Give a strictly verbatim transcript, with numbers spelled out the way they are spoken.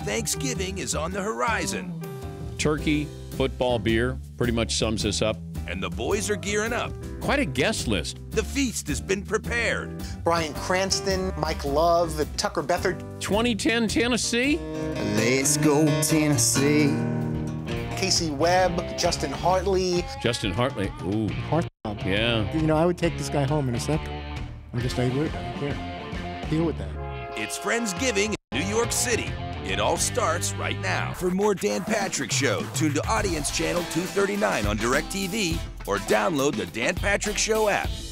Thanksgiving is on the horizon. Turkey, football, beer pretty much sums this up. And the boys are gearing up. Quite a guest list. The feast has been prepared. Bryan Cranston, Mike Love, Tucker Bethard. twenty ten Tennessee? Let's go Tennessee. Casey Webb, Justin Hartley. Justin Hartley. Ooh. Hartley. Yeah. You know, I would take this guy home in a second. I'm just like, look, here, deal with that. It's Friendsgiving in New York City. It all starts right now. For more Dan Patrick Show, tune to Audience Channel two thirty-nine on DirecTV or download the Dan Patrick Show app.